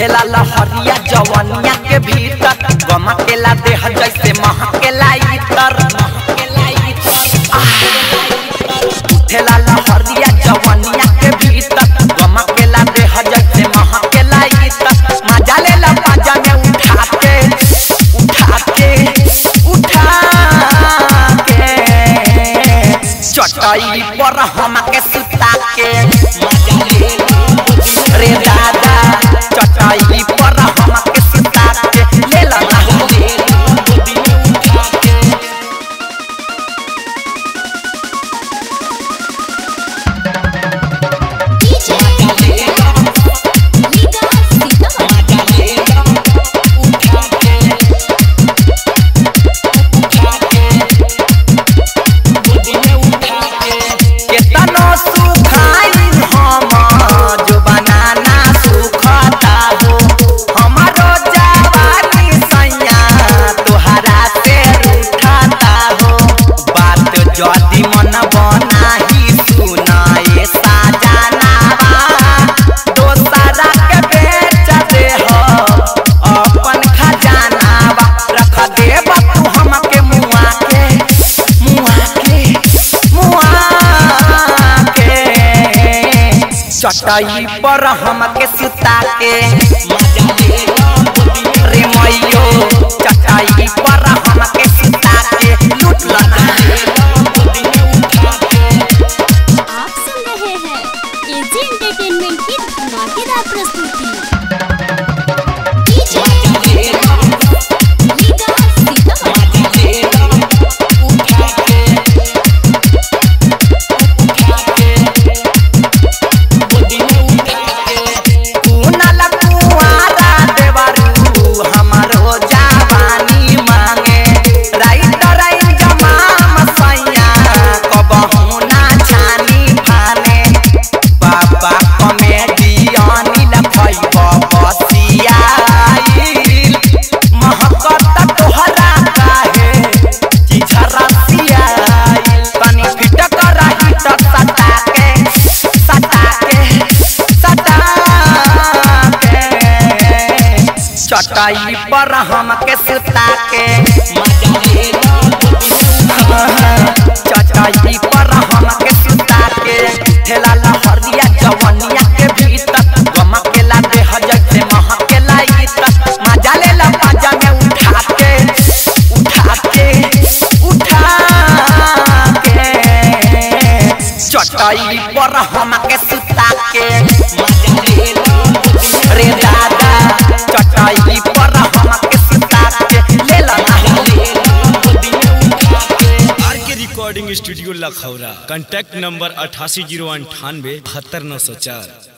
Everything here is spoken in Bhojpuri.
उठेला लहरिया जवनिया के भीतर गमकेला देह जैसे महकेला इतर उठेला लहरिया जवनिया के भीतर गमकेला देह जैसे महकेला इतर मजा लेला पाजा में उठा के चटाई पर हमके सुता के मजा लेला रे दादा चटाई पर हमके सुता के लेला जदी मन बनाही सुनाए साजनावा दोसरा के बेच दे हो अपन खजानावा रख देब तू हमके मुआ के चटाई पर हमके सुता के मजा लेला रे मैयो चटाई पर हमके सुता के लूट लगा चटाई पर हमके सुता के मजा लेला चटाई पर हमके सुता के ठेला लहरिया जवनिया के भीतर गमकेला देह जैसे महकेला इतर मजा लेला पाजा में उठा के चटाई पर हमके सुता के मजा लेला रे दादा चटाई पर हमके सुता के लेला RK recording studio Lakhaura. Contact number 8809872904।